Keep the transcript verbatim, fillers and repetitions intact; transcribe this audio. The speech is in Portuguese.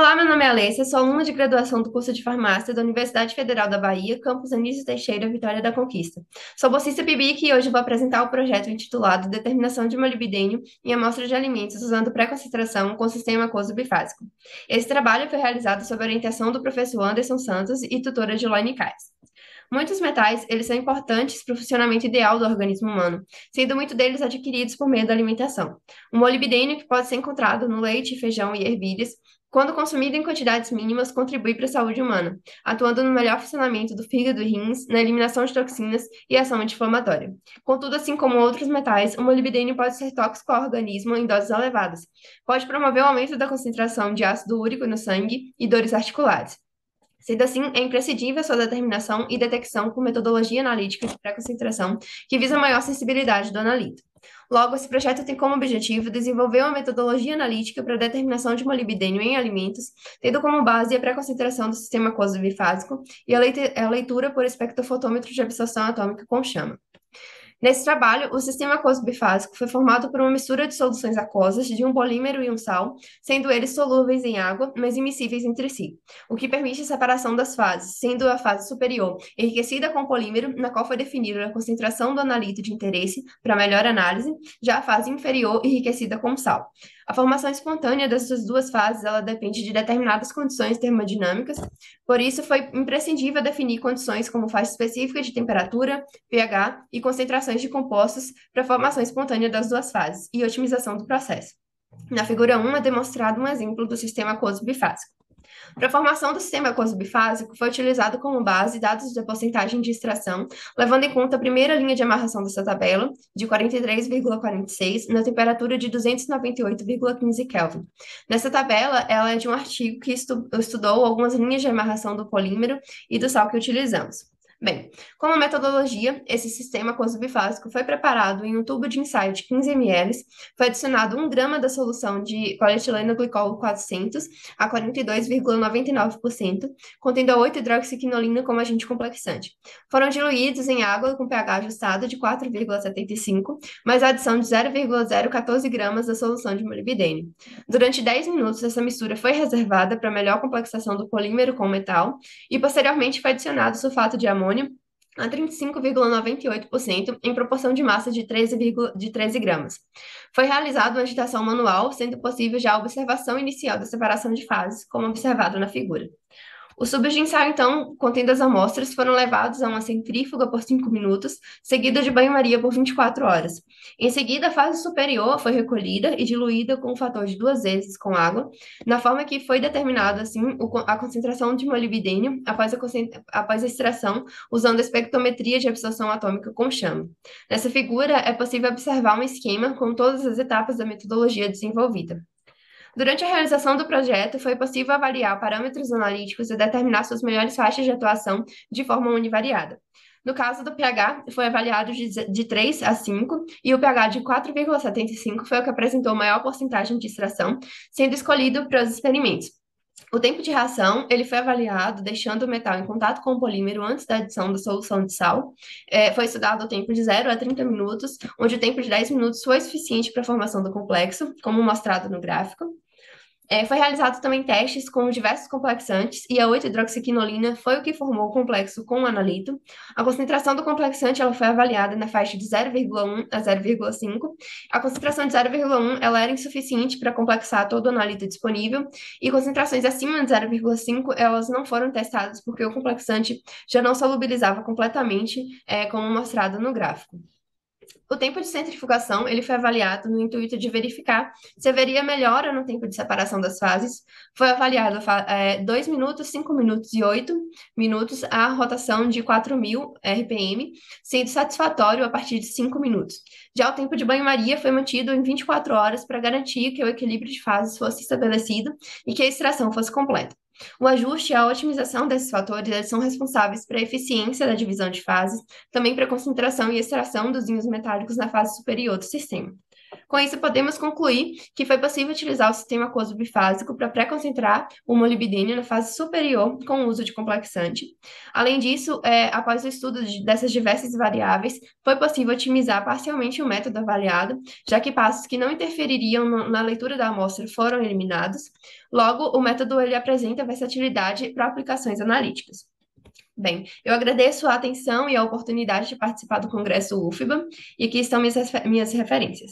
Olá, meu nome é Alessia, sou aluna de graduação do curso de farmácia da Universidade Federal da Bahia, campus Anísio Teixeira, Vitória da Conquista. Sou bolsista P I B I C e hoje vou apresentar o projeto intitulado Determinação de molibdênio em amostras de alimentos usando pré-concentração com sistema aquoso bifásico. Esse trabalho foi realizado sob a orientação do professor Anderson Santos e tutora Gilaine Kais. Muitos metais, eles são importantes para o funcionamento ideal do organismo humano, sendo muitos deles adquiridos por meio da alimentação. O molibdênio, que pode ser encontrado no leite, feijão e ervilhas, quando consumido em quantidades mínimas, contribui para a saúde humana, atuando no melhor funcionamento do fígado e rins, na eliminação de toxinas e ação anti-inflamatória. Contudo, assim como outros metais, o molibdênio pode ser tóxico ao organismo em doses elevadas. Pode promover o aumento da concentração de ácido úrico no sangue e dores articulares. Sendo assim, é imprescindível sua determinação e detecção com metodologia analítica de pré-concentração que visa maior sensibilidade do analito. Logo, esse projeto tem como objetivo desenvolver uma metodologia analítica para a determinação de molibdênio em alimentos, tendo como base a pré-concentração do sistema aquoso bifásico e a leitura por espectrofotômetro de absorção atômica com chama. Nesse trabalho, o sistema aquoso bifásico foi formado por uma mistura de soluções aquosas de um polímero e um sal, sendo eles solúveis em água, mas immiscíveis entre si, o que permite a separação das fases, sendo a fase superior enriquecida com polímero, na qual foi definida a concentração do analito de interesse para melhor análise, já a fase inferior enriquecida com sal. A formação espontânea dessas duas fases, ela depende de determinadas condições termodinâmicas, por isso foi imprescindível definir condições como faixa específica de temperatura, pH e concentrações de compostos para a formação espontânea das duas fases e otimização do processo. Na figura um é demonstrado um exemplo do sistema aquoso bifásico. Para a formação do sistema aquoso bifásico, foi utilizado como base dados da porcentagem de extração, levando em conta a primeira linha de amarração dessa tabela, de quarenta e três vírgula quarenta e seis, na temperatura de duzentos e noventa e oito vírgula quinze Kelvin. Nessa tabela, ela é de um artigo que estu estudou algumas linhas de amarração do polímero e do sal que utilizamos. Bem, como metodologia, esse sistema aquoso bifásico foi preparado em um tubo de ensaio de quinze mililitros, foi adicionado um grama da solução de polietileno glicol quatrocentos a quarenta e dois vírgula noventa e nove por cento, contendo a oito hidroxiquinolina como agente complexante. Foram diluídos em água com pH ajustado de quatro vírgula setenta e cinco, mais a adição de zero vírgula zero um quatro gramas da solução de molibdênio. Durante dez minutos, essa mistura foi reservada para melhor complexação do polímero com o metal e, posteriormente, foi adicionado sulfato de amônio a trinta e cinco vírgula noventa e oito por cento em proporção de massa de treze, de treze gramas. Foi realizada uma agitação manual, sendo possível já a observação inicial da separação de fases, como observado na figura. Os tubos de ensaio, então, contendo as amostras, foram levados a uma centrífuga por cinco minutos, seguida de banho-maria por vinte e quatro horas. Em seguida, a fase superior foi recolhida e diluída com um fator de duas vezes com água, na forma que foi determinado, assim, a concentração de molibdênio após a, após a extração, usando a espectrometria de absorção atômica com chama. Nessa figura, é possível observar um esquema com todas as etapas da metodologia desenvolvida. Durante a realização do projeto, foi possível avaliar parâmetros analíticos e determinar suas melhores faixas de atuação de forma univariada. No caso do pH, foi avaliado de, de três a cinco, e o pH de quatro vírgula setenta e cinco foi o que apresentou maior porcentagem de extração, sendo escolhido para os experimentos. O tempo de reação, ele foi avaliado deixando o metal em contato com o polímero antes da adição da solução de sal. É, foi estudado o tempo de zero a trinta minutos, onde o tempo de dez minutos foi suficiente para a formação do complexo, como mostrado no gráfico. É, foi realizado também testes com diversos complexantes e a oito hidroxiquinolina foi o que formou o complexo com o analito. A concentração do complexante ela foi avaliada na faixa de zero vírgula um a zero vírgula cinco. A concentração de zero vírgula um ela era insuficiente para complexar todo o analito disponível e concentrações acima de zero vírgula cinco elas não foram testadas porque o complexante já não solubilizava completamente, é, como mostrado no gráfico. O tempo de centrifugação ele foi avaliado no intuito de verificar se haveria melhora no tempo de separação das fases. Foi avaliado é, dois minutos, cinco minutos e oito minutos a rotação de quatro mil R P M, sendo satisfatório a partir de cinco minutos. Já o tempo de banho-maria foi mantido em vinte e quatro horas para garantir que o equilíbrio de fases fosse estabelecido e que a extração fosse completa. O ajuste e a otimização desses fatores eles são responsáveis para a eficiência da divisão de fases, também para a concentração e extração dos íons metálicos na fase superior do sistema. Com isso, podemos concluir que foi possível utilizar o sistema aquoso bifásico para pré-concentrar o molibdênio na fase superior com o uso de complexante. Além disso, é, após o estudo de- dessas diversas variáveis, foi possível otimizar parcialmente o método avaliado, já que passos que não interfeririam no- na leitura da amostra foram eliminados. Logo, o método ele apresenta versatilidade para aplicações analíticas. Bem, eu agradeço a atenção e a oportunidade de participar do Congresso U F B A, e aqui estão minhas, refer- minhas referências.